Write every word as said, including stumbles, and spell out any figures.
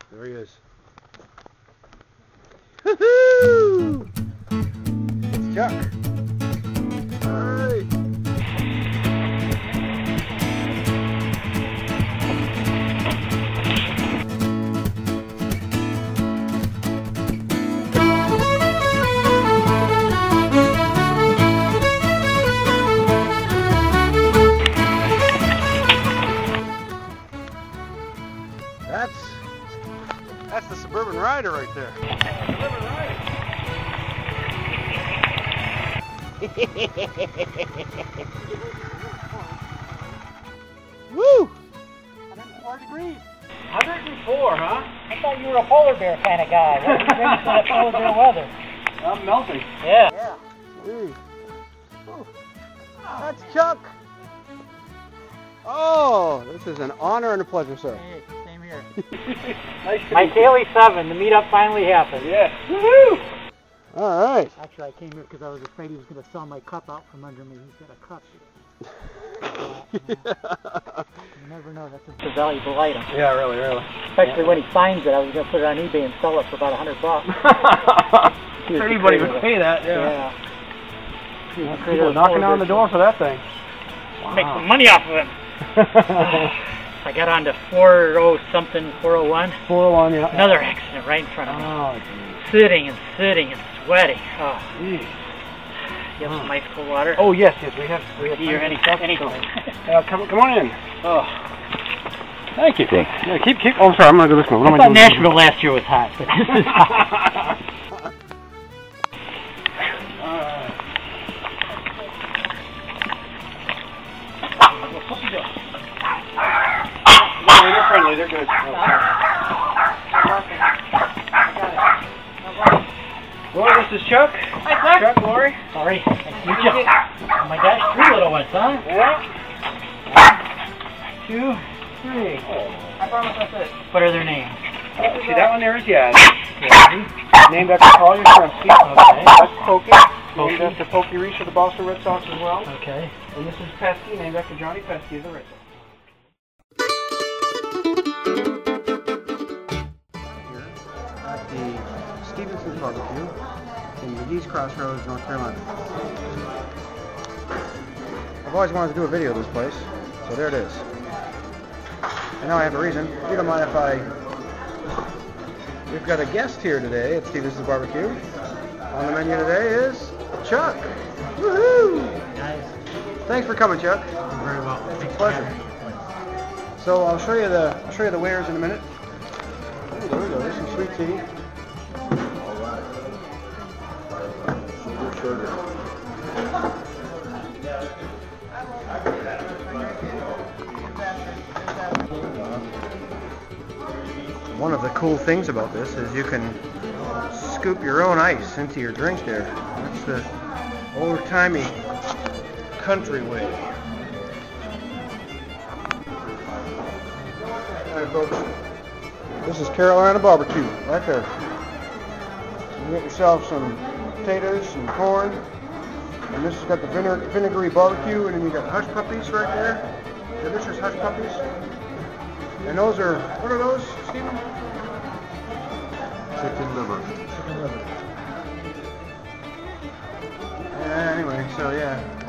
There he is. Woohoo! It's Chuck. Alright. That's that's the Suburban Ryder right there. Suburban Ryder. Woo! one hundred four degrees. one hundred four, huh? I thought you were a polar bear kind of guy. What are you doing for that polar bear weather? I'm melting. Yeah. Yeah. Hey. Oh, that's Chuck. Oh, this is an honor and a pleasure, sir. Hey, same here. Nice to Maikeli seven, the meetup finally happened. Yes. Woohoo! All right. Actually, I came here because I was afraid he was going to sell my cup out from under me. He's got a cup. uh, you never know. That's a valuable item. Yeah, really, really. Especially yeah. when he finds it. I was going to put it on eBay and sell it for about a hundred bucks. Anybody would pay that, yeah. Yeah. yeah. People knocking on the door for that thing. Wow. Make some money off of it. I got on to four oh something, four oh one. four oh one, yeah. Another accident right in front of me. Oh, geez. Sitting and sitting and sweating. Oh. Jeez. You have some ice cold water? Oh, yes, yes, we have. We have Here, any, anything. Uh, come, come on in. Oh. Thank you. Thanks. Yeah, keep, keep. Oh, sorry, I'm going to go this way. What I am thought I doing? Nashville last year was hot, but this is hot. No, they're friendly. They're good. Well, this is Chuck. Hi, Chuck, Lori. Sorry. Nice to meet you. Oh my gosh, three little ones, huh? Yeah. One, two, three. Oh. I promise that's it. What are their names? Uh, see, that one there is Yaz. Yeah. Named after Paul Yastrzemski. Okay. That's Pokey. Pokey. Named after Pokey Reese of the Boston Red Sox as well. Okay. And this is Pesky, named after Johnny Pesky of the Red Sox. Here at the Stevenson's Barbecue in McGee's Crossroads, North Carolina. I've always wanted to do a video of this place, so there it is. And now I have a reason. If you don't mind if I... We've got a guest here today at Stevenson's Barbecue. On the menu today is Chuck. Woohoo! Guys. Thanks for coming, Chuck. You're very welcome. It's a pleasure. So I'll show you the I'll show you the wares in a minute. Oh, there we go. There's some sweet tea. All right. Sugar, sugar. One of the cool things about this is you can scoop your own ice into your drink there. That's the old-timey country way. Alright folks, this is Carolina barbecue, right there. You get yourself some potatoes, some corn, and this has got the vinegar, vinegary barbecue, and then you got hush puppies right there. Delicious hush puppies. And those are, what are those, Stephen? Chicken liver. Chicken liver. Yeah, anyway, so yeah.